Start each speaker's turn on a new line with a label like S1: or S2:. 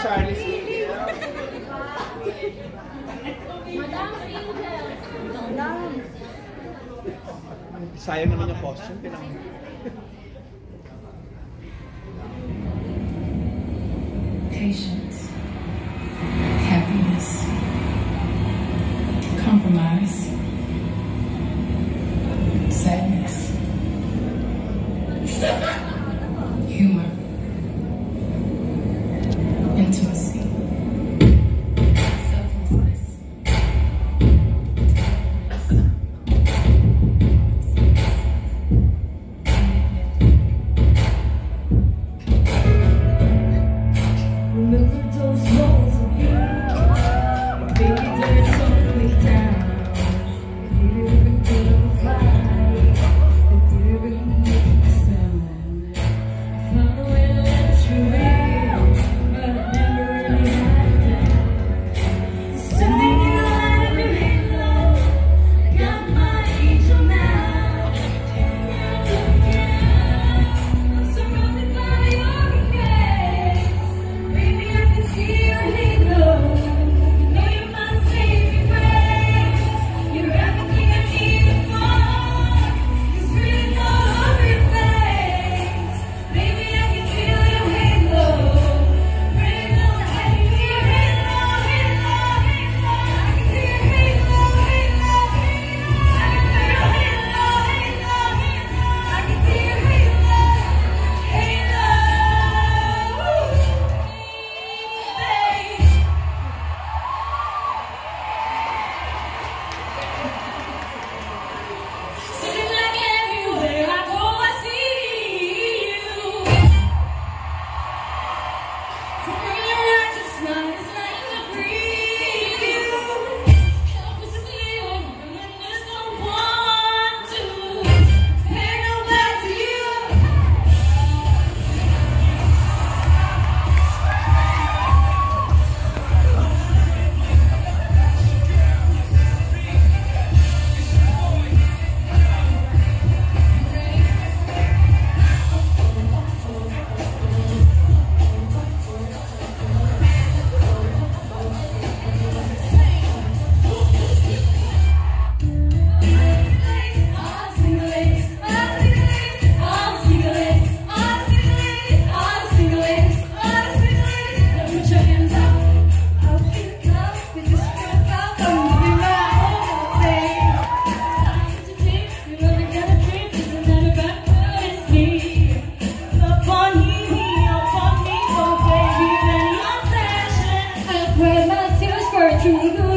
S1: Charlie's Angels. Sayang naman yung costume.
S2: Patience, happiness, compromise, sadness, humor, intimacy, selflessness, remember those walls of you, baby, they're softly down. You didn't give a fight, you didn't make a sound. I found a way to let you in, but I never really had that. Sending you out of your halo, I got my angel now. I'm surrounded by your grace. Baby, I can see your halo. You know you're my saving grace. You're everything I need and more. You're breathing all over your face. Baby, I can feel your halo. Breathing all the I can see your halo, halo, halo. I can see your halo, halo, halo. I can feel your halo, halo, halo. I can see your halo, halo. Seems like everywhere I go, I see you. For your righteousness, like to breathe you. Help us to live when there's no one to compare no back to you. True.